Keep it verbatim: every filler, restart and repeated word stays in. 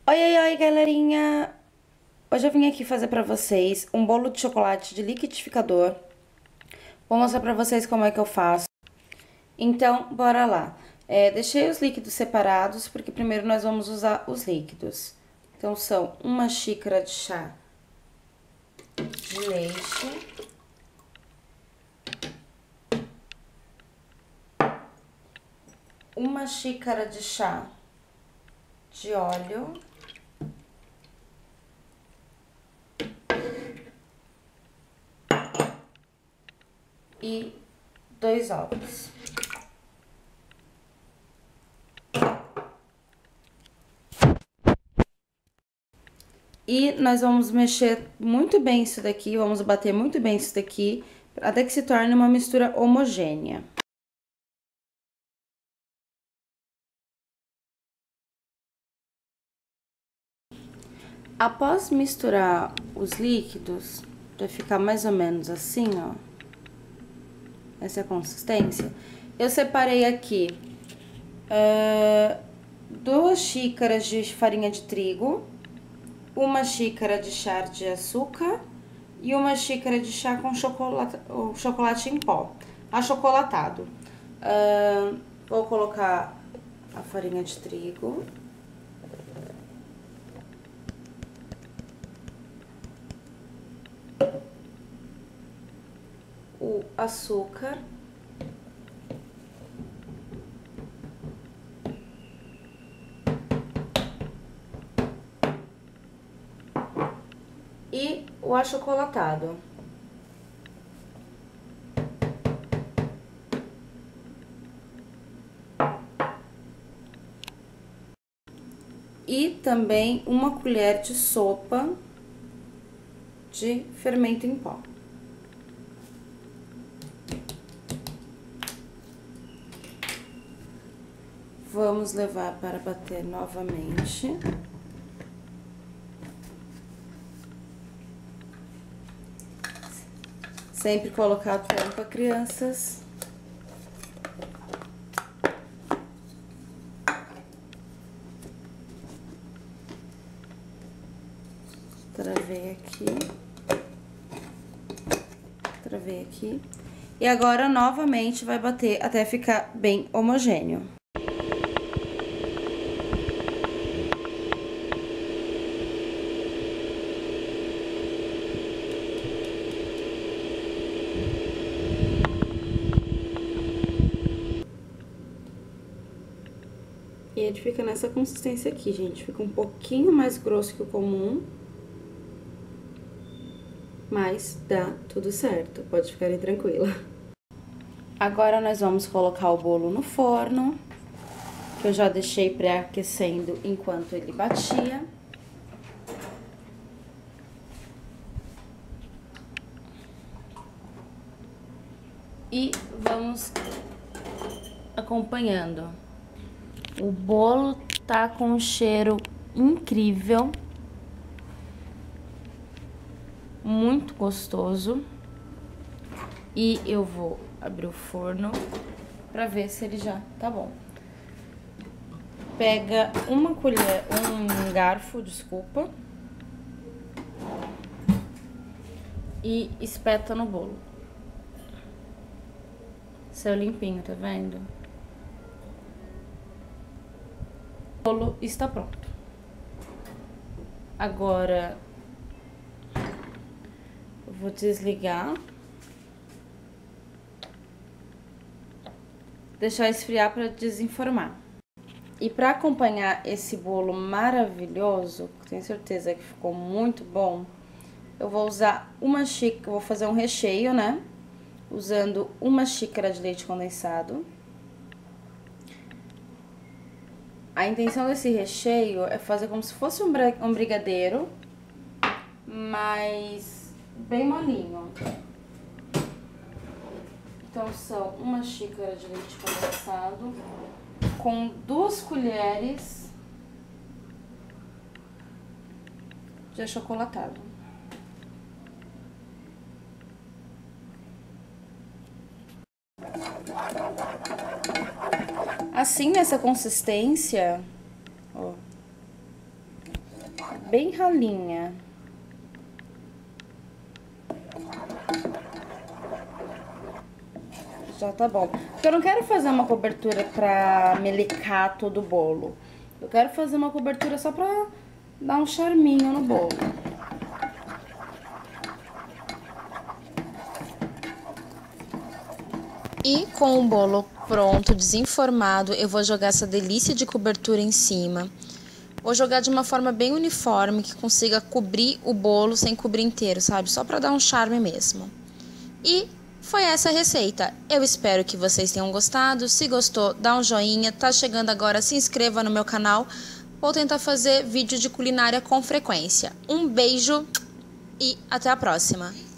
Oi, oi, oi, galerinha! Hoje eu vim aqui fazer pra vocês um bolo de chocolate de liquidificador. Vou mostrar pra vocês como é que eu faço. Então, bora lá. É, deixei os líquidos separados, porque primeiro nós vamos usar os líquidos. Então, são uma xícara de chá de leite, uma xícara de chá de óleo, e dois ovos. E nós vamos mexer muito bem isso daqui, vamos bater muito bem isso daqui, até que se torne uma mistura homogênea. Após misturar os líquidos, para ficar mais ou menos assim, ó, essa é a consistência, eu separei aqui uh, duas xícaras de farinha de trigo, uma xícara de chá de açúcar e uma xícara de chá com chocolate, chocolate em pó, achocolatado. Uh, vou colocar a farinha de trigo. O açúcar. E o achocolatado. E também uma colher de sopa de fermento em pó. Vamos levar para bater novamente. Sempre colocar a tampa, crianças. Travei aqui. Travei aqui. E agora, novamente, vai bater até ficar bem homogêneo. E ele fica nessa consistência aqui, gente. Fica um pouquinho mais grosso que o comum. Mas dá tudo certo, pode ficar aí tranquila. Agora nós vamos colocar o bolo no forno, que eu já deixei pré-aquecendo enquanto ele batia. E vamos acompanhando. O bolo tá com um cheiro incrível. Muito gostoso. E eu vou abrir o forno pra ver se ele já tá bom. Pega uma colher, um garfo, desculpa, e espeta no bolo. Seu limpinho, tá vendo? O bolo está pronto. Agora eu vou desligar. Deixar esfriar para desenformar. E para acompanhar esse bolo maravilhoso, tenho certeza que ficou muito bom, eu vou usar uma xícara, vou fazer um recheio, né? Usando uma xícara de leite condensado. A intenção desse recheio é fazer como se fosse um brigadeiro, mas bem molinho. Então, são uma xícara de leite condensado com duas colheres de achocolatado. Assim, nessa consistência, ó, bem ralinha. Já tá bom. Porque eu não quero fazer uma cobertura pra melicar todo o bolo. Eu quero fazer uma cobertura só pra dar um charminho no bolo. E com o bolo pronto, desenformado, eu vou jogar essa delícia de cobertura em cima. Vou jogar de uma forma bem uniforme, que consiga cobrir o bolo sem cobrir inteiro, sabe? Só pra dar um charme mesmo. E foi essa a receita. Eu espero que vocês tenham gostado. Se gostou, dá um joinha. Tá chegando agora, se inscreva no meu canal. Vou tentar fazer vídeo de culinária com frequência. Um beijo e até a próxima.